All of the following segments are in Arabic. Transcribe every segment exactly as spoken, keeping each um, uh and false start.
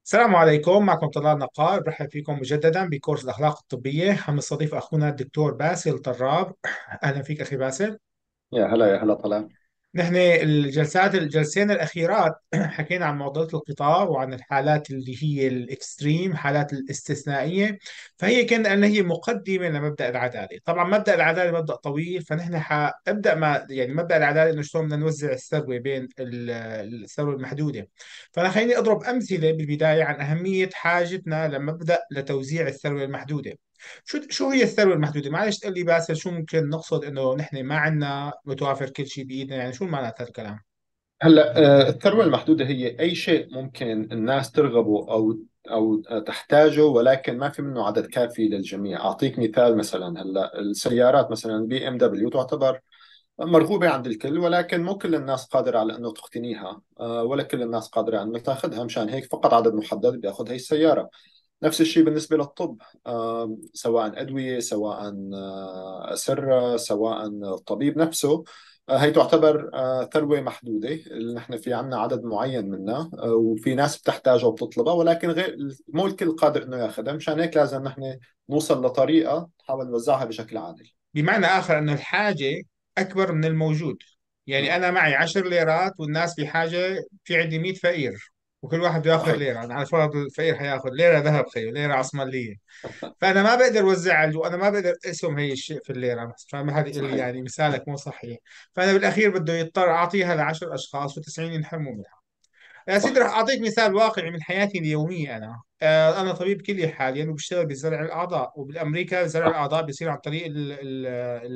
السلام عليكم، معكم طلال نقار. برحب فيكم مجددا بكورس الأخلاق الطبية. عم نستضيف أخونا الدكتور باسل طراب. أهلا فيك أخي باسل. يا هلا يا هلا طلال. نحن الجلسات الجلسين الأخيرات حكينا عن معضلة القطار وعن الحالات اللي هي الإكستريم، حالات الاستثنائية. فهي كان أن هي مقدمة لمبدأ العدالة. طبعا مبدأ العدالة مبدأ طويل، فنحن حنبدأ ما يعني مبدأ العدالة إنه شلون بدنا نوزع الثروة بين ال- الثروة المحدودة. فأنا خليني أضرب أمثلة بالبداية عن أهمية حاجتنا لمبدأ لتوزيع الثروة المحدودة. شو شو هي الثروة المحدودة؟ معلش تقول لي باسل، شو ممكن نقصد انه نحن ما عندنا متوافر كل شيء بايدنا؟ يعني شو معنات هذا الكلام؟ هلا آه، الثروة المحدودة هي أي شيء ممكن الناس ترغبه أو أو آه، تحتاجه، ولكن ما في منه عدد كافي للجميع. أعطيك مثال. مثلا هلا السيارات، مثلا بي ام دبليو تعتبر مرغوبة عند الكل، ولكن مو كل الناس قادرة على أنه تقتنيها، آه، ولا كل الناس قادرة على أنه تاخذها. مشان هيك فقط عدد محدد بياخذ هي السيارة. نفس الشيء بالنسبة للطب، آه، سواء أدوية، سواء آه، أسرة، سواء الطبيب نفسه. آه، هي تعتبر آه، ثروة محدودة، اللي نحن في عنا عدد معين منها، آه، وفي ناس بتحتاجها وبتطلبها، ولكن غير مو الكل قادر انه ياخذها. مشان هيك لازم نحن نوصل لطريقة نحاول نوزعها بشكل عادل. بمعنى اخر انه الحاجة اكبر من الموجود. يعني نعم. انا معي عشر ليرات والناس بحاجة، في عندي مية فقير، وكل واحد بده ياخذ صحيح. ليرة. أنا على فرض الفقير حياخذ ليرة ذهب، خيو ليرة عصمالية. فانا ما بقدر اوزع الجو، انا ما بقدر اقسم هي الشيء في الليره مثلا. فما حدا يقول لي صحيح. يعني مثالك مو صحيح. فانا بالاخير بده يضطر اعطيها ل عشرة اشخاص و90 ينحرموا منها. يا سيدي، صح. رح أعطيك مثال واقعي من حياتي اليومية. أنا آه، أنا طبيب كلي حاليا وبشتغل بزرع الأعضاء. وبالأمريكا زرع الأعضاء بيصير عن طريق ال ال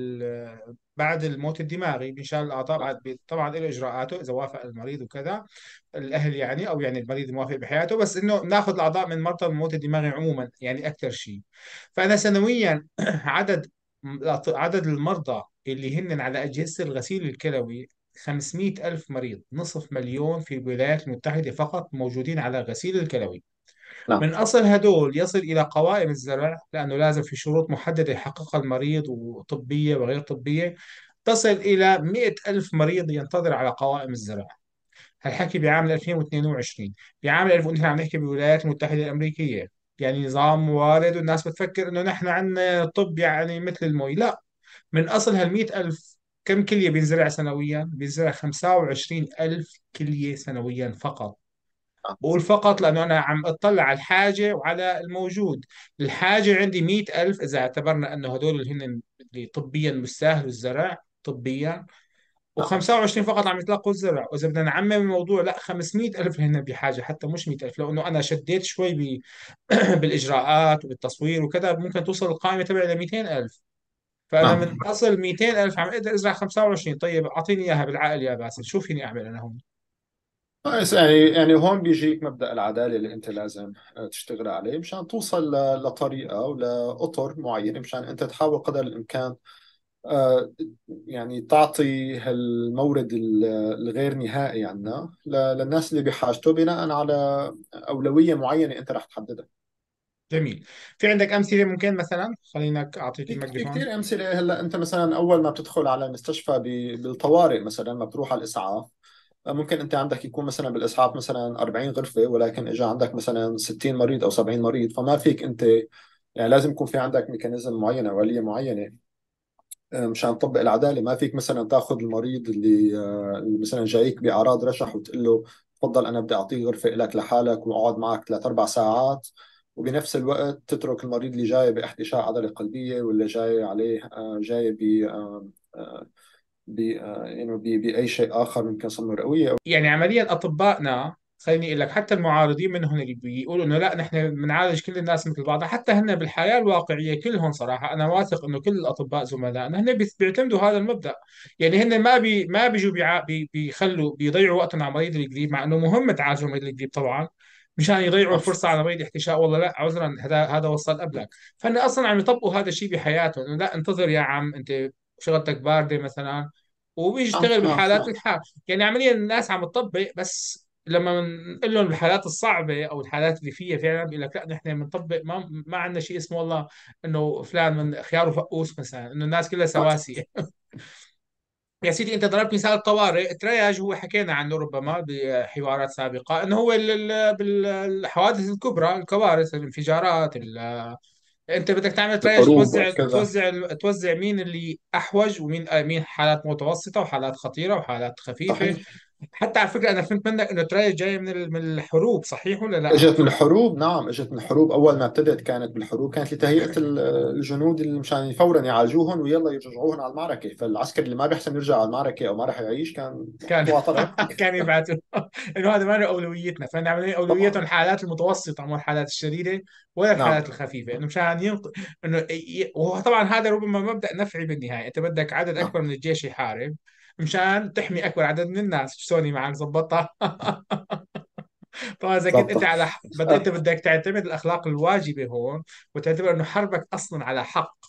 ال بعد الموت الدماغي بينشال الأعضاء. بعد بي- طبعا له إجراءاته إذا وافق المريض وكذا، الأهل يعني، أو يعني المريض موافق بحياته، بس إنه ناخذ الأعضاء من مرضى الموت الدماغي عموما يعني أكثر شيء. فأنا سنويا عدد عدد المرضى اللي هن على أجهزة الغسيل الكلوي خمسمئة ألف مريض، نصف مليون في الولايات المتحدة فقط موجودين على غسيل الكلوي. نعم. من أصل هدول يصل إلى قوائم الزرع، لأنه لازم في شروط محددة يحققها المريض وطبية وغير طبية. تصل إلى مئة ألف مريض ينتظر على قوائم الزرع. هالحكي بعام ألفين واثنين وعشرين. بعام ألف ونحن عم نحكي بالولايات المتحدة الأمريكية. يعني نظام وارد، والناس بتفكر إنه نحن عندنا طب يعني مثل المي. لا. من أصل هالمئة ألف، كم كلية بينزرع سنويا؟ بينزرع خمسة وعشرين ألف كلية سنويا فقط. نعم. بقول فقط لأنه أنا عم أطلع على الحاجة وعلى الموجود. الحاجة عندي مئة ألف، إذا اعتبرنا أنه هدول اللي هن اللي طبيا مستاهلوا الزرع طبيا، نعم. و25 فقط عم يتلقوا الزرع. وإذا بدنا نعمم الموضوع، لا، خمسمئة ألف هن بحاجة، حتى مش مئة ألف. لو أنه أنا شديت شوي ب... بالإجراءات وبالتصوير وكذا، ممكن توصل القائمة تبعي ل مئتين ألف. فانا نعم. من اصل مئتين ألف عم اقدر ازرع خمسة وعشرين. طيب اعطيني اياها بالعقل يا باسل، شو فيني اعمل انا هون؟ بس يعني يعني هون بيجيك مبدأ العدالة اللي انت لازم آه، تشتغل عليه مشان توصل ل- لطريقة ولأطر معينة، مشان انت تحاول قدر الامكان آه، يعني تعطي هالمورد ال- الغير نهائي عنا ل- للناس اللي بحاجته، بناء على أولوية معينة انت رح تحددها. جميل. في عندك امثله ممكن؟ مثلا خلينك اعطيك في في الميكروفون. كثير امثله. هلا انت مثلا اول ما بتدخل على المستشفى ب- بالطوارئ، مثلا ما بتروح على الاسعاف، ممكن انت عندك يكون مثلا بالاسعاف مثلا أربعين غرفه، ولكن اجى عندك مثلا ستين مريض او سبعين مريض، فما فيك انت. يعني لازم يكون في عندك ميكانيزم معينه او آلية معينه آه، مشان تطبق العداله. ما فيك مثلا تاخذ المريض اللي آه، اللي مثلا جايك باعراض رشح وتقول له تفضل انا بدي اعطيه غرفه لك لحالك واقعد معك ثلاث اربع ساعات، وبنفس الوقت تترك المريض اللي جاي باحتشاء عضله قلبيه، ولا جاي عليه آه، جاي ب آه، آه، ب آه، يعني ب- باي شيء اخر، ممكن صمم رئويه او. يعني عمليا اطبائنا، خليني اقول لك، حتى المعارضين منهم اللي بيقولوا انه لا نحن بنعالج كل الناس مثل بعضها، حتى هن بالحياه الواقعيه كلهم صراحه انا واثق انه كل الاطباء زملائنا هن بيس- بيعتمدوا هذا المبدا. يعني هن ما بي ما بيجوا بيع- بي بيخلوا بيضيعوا وقتهم على مريض القلب، مع انه مهم تعالجوا مريض القلب طبعا، مشان يضيعوا صح. الفرصه على مريض احتشاء. والله لا عذرا، هذا هذا وصل قبلك. فهن اصلا عم يطبقوا هذا الشيء بحياتهم، انه لا انتظر يا عم انت، شغلتك بارده مثلا، نعم. وبيشتغل نعم. بالحالات نعم. الحالة. يعني عمليا الناس عم تطبق، بس لما بنقول لهم الحالات الصعبة أو الحالات اللي فيها فعلا بيقول لك لا نحن بنطبق، ما ما عندنا شيء اسمه والله إنه فلان من خيار وفقوس مثلا، إنه الناس كلها صح. سواسية. يا سيدي انت ضربت مثال الطوارئ. الترياج هو حكينا عنه ربما بحوارات سابقه، انه هو ال- ال- بالحوادث الكبرى، الكوارث، الانفجارات، ال- انت بدك تعمل ترياج، الحروب توزع وكذا. توزع توزع مين اللي احوج، ومين آه، مين حالات متوسطه وحالات خطيره وحالات خفيفه. صحيح. حتى على فكره انا فهمت منك انه الترياج جاي من ال- من الحروب، صحيح ولا لا؟ اجت من الحروب، نعم اجت من الحروب. اول ما ابتدت كانت بالحروب، كانت لتهيئه ال- الجنود اللي مشان فورا يعالجوهم ويلا يرجعوهم على المعركه. فالعسكري اللي ما بيحسن يرجع على المعركه او ما راح يعيش كان كان يحطوه على طرف. كان يبعثوا انه هذا ما له اولويتنا، فاحنا عاملين اولويتهم طبعا. الحالات المتوسطه مو الحالات الشديده ولا الحالات نعم. الخفيفه، انه مشان ينق... انه ي- وهو طبعا هذا ربما مبدا نفعي بالنهايه، انت بدك عدد نعم. اكبر من الجيش يحارب مشان تحمي اكبر عدد من الناس. شلوني معك زبطها؟ طبعا اذا كنت انت ضبط. على ح- بد... انت بدك تعتمد الاخلاق الواجبه هون، وتعتبر انه حربك اصلا على حق.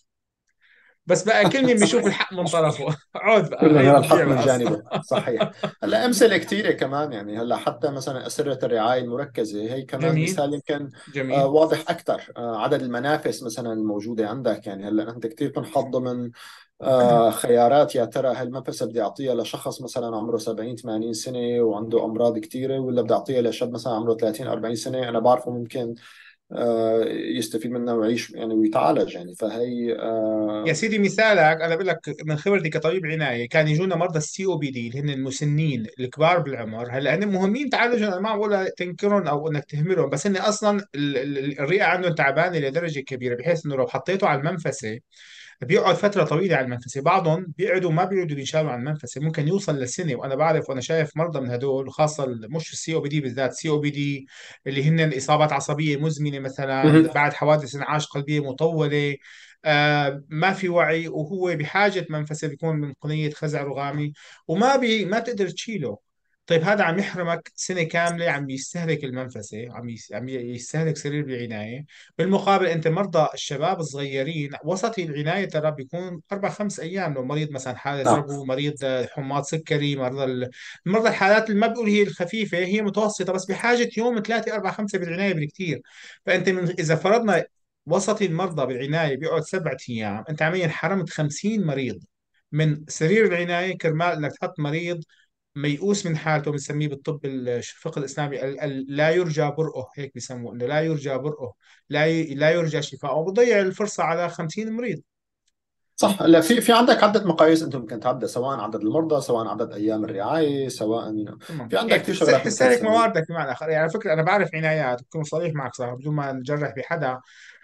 بس بقى كل مين بيشوف صحيح. الحق من طرفه عود بقى، كلنا هي نرى بتضيع الحق من القصه. جانبه، صحيح. هلا امثله كثيره كمان، يعني هلا حتى مثلا اسره الرعايه المركزه هي كمان جميل. مثال يمكن آه، جميل. واضح اكثر. آه، عدد المنافس مثلا الموجوده عندك، يعني هلا انت كثير تنحط ضمن آه، خيارات. يا ترى هالمنفسه بدي اعطيها لشخص مثلا عمره سبعين ثمانين سنه وعنده امراض كثيره، ولا بدي اعطيها لشاب مثلا عمره ثلاثين أربعين سنه انا بعرفه ممكن آه، يستفيد منها ويعيش يعني ويتعالج يعني. فهي يا آه، سيدي مثالك، انا بقول لك من خبرتي كطبيب عنايه، كان يجونا مرضى السي او بي دي اللي هن المسنين الكبار بالعمر. هلا هن مهمين تعالجهم، انا ما بقول تنكرهم او انك تهملهم، بس هن اصلا ال- ال- الرئه عندهم تعبانه لدرجه كبيره، بحيث انه لو حطيته على المنفسه بيقعد فتره طويله على المنفسه. بعضهم بيقعدوا ما بيقعدوا بينشالوا على المنفسه، ممكن يوصل لسنه. وانا بعرف وانا شايف مرضى من هدول، وخاصه ال- مش السي او بي دي بالذات، السي او بي دي اللي هن اصابات عصبيه مزمنه مثلا مهم. بعد حوادث انعاش قلبيه مطوله. آه ما في وعي، وهو بحاجه منفسه، بيكون من قنيه خزع رغامي، وما بي ما تقدر تشيله. طيب هذا عم يحرمك سنه كامله، عم يستهلك المنفسه، عم يس- عم يستهلك سرير العنايه. بالمقابل انت مرضى الشباب الصغيرين وسط العنايه ترى بيكون اربع خمس ايام، لو مريض مثلا حاله نعم. زرقو، مريض آه، حماض سكري، مرضى ال- المرضى الحالات اللي ما بقول هي الخفيفه، هي متوسطه بس بحاجه يوم ثلاثه اربعه خمسه بالعنايه بالكثير. فانت من اذا فرضنا وسط المرضى بالعنايه بيقعد سبعة ايام، انت عمليا حرمت خمسين مريض من سرير العنايه كرمال انك تحط مريض ميؤوس من حالته. بنسميه بالطب الفقه الاسلامي ال- ال- لا يرجى برؤه، هيك بيسموه، انه لا يرجى برؤه، لا ي- لا يرجى شفاءه، وبضيع الفرصه على خمسين مريض. صح. لا، في في عندك عدة مقاييس انت ممكن تعدها، سواء عدد المرضى، سواء عدد ايام الرعاية، سواء تمام، في عندك يعني كثير بتست- شغلات ممكن بتستهلك تسويها. مواردك بمعنى اخر. يعني على فكره انا بعرف عنايات، بكون صريح معك صراحه بدون ما نجرح بحدا.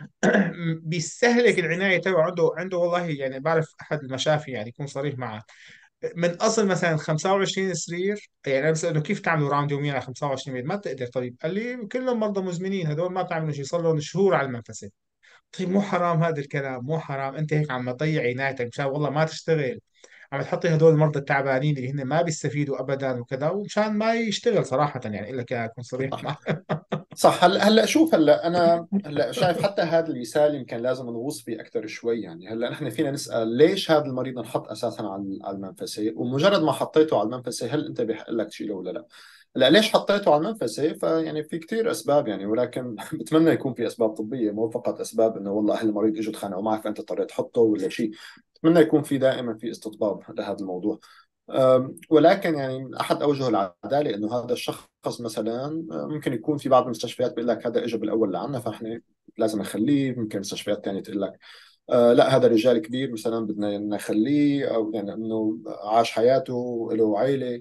بيستهلك العنايه تبعه، عنده عنده والله يعني بعرف احد المشافي، يعني يكون صريح معك، من اصل مثلا خمسة وعشرين سرير. يعني انا بساله كيف تعملوا راوند يوميا على خمسة وعشرين مريض؟ ما بتقدر. طيب قال لي كلهم مرضى مزمنين، هدول ما بتعملوا شيء، صار لهم شهور على المنفسه. طيب مو حرام هذا الكلام؟ مو حرام انت هيك عم تضيع عنايتك مشان والله ما تشتغل، عم تحطي هدول المرضى التعبانين اللي هن ما بيستفيدوا ابدا وكذا، ومشان ما يشتغل صراحه، يعني اقول لك إياها، اكون صريح صح. معك. صح. هلا هلا شوف، هلا انا هلا شايف حتى هذا المثال يمكن لازم نغوص فيه اكثر شوي. يعني هلا نحن فينا نسال ليش هذا المريض انحط اساسا على على المنفسه، ومجرد ما حطيته على المنفسه هل انت بحق لك تشيله ولا لا؟ لا، ليش حطيته على المنفسه؟ فيعني في كثير اسباب يعني، ولكن بتمنى يكون في اسباب طبيه، مو فقط اسباب انه والله اهل المريض اجوا تخانقوا معك فانت اضطريت تحطه ولا شيء. بتمنى يكون في دائما في استطباب لهذا الموضوع. أم، ولكن يعني احد اوجه العداله انه هذا الشخص مثلا أه، ممكن يكون في بعض المستشفيات بيقول لك هذا اجى بالاول لعنا فاحنا لازم نخليه. ممكن مستشفيات ثانيه تقول لك آه لا، هذا رجال كبير مثلا بدنا نخليه، او يعني انه عاش حياته له عائله.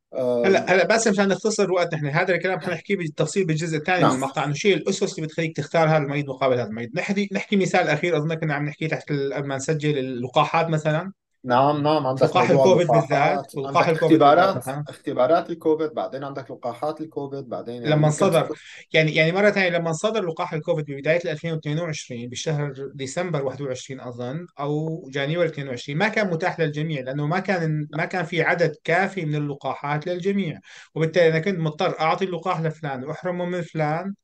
هلا آم، هلا بس مشان نختصر الوقت، نحن هذا الكلام حنحكيه بالتفصيل بالجزء الثاني من نعم. المقطع، انه شيء الاسس اللي بتخليك تختار هذا المريض مقابل هذا المريض. نحكي نحكي مثال اخير اظن كنا عم نحكي تحت ال- قبل ما نسجل، اللقاحات مثلا. نعم. نعم. عندك لقاح موضوع الكوفيد بالذات، اللقاحات، ولقاح عندك الكوفيد بالذات اختبارات مثلا اختبارات الكوفيد، بعدين عندك لقاحات الكوفيد، بعدين يعني لما ممكن انصدر، تفوت. يعني يعني مره ثانيه لما انصدر لقاح الكوفيد ببدايه ألفين واثنين وعشرين بشهر ديسمبر واحد وعشرين اظن، او جانيوري اثنين وعشرين، ما كان متاح للجميع لانه ما كان ما كان في عدد كافي من اللقاحات للجميع. وبالتالي انا كنت مضطر اعطي اللقاح لفلان واحرمه من فلان،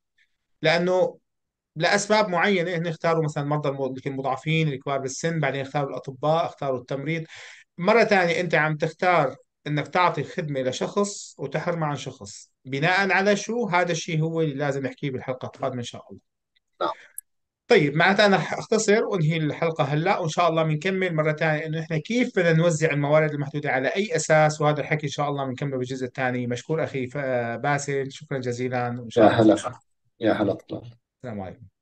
لانه لاسباب معينه هن اختاروا مثلا المرضى الم- المضاعفين الكبار بالسن، بعدين اختاروا الاطباء، اختاروا التمريض. مره ثانيه انت عم تختار انك تعطي خدمه لشخص وتحرم عن شخص بناء على شو؟ هذا الشيء هو اللي لازم نحكيه بالحلقه القادمه ان شاء الله. طيب معناتها انا رح اختصر وانهي الحلقه هلا، وان شاء الله بنكمل مره ثانيه انه احنا كيف بدنا نوزع الموارد المحدوده على اي اساس، وهذا الحكي ان شاء الله بنكمله بالجزء الثاني. مشكور اخي ف- باسل، شكرا جزيلا، وان يا شاء الله هلا، نشوفك. يا هلا طلال. السلام عليكم.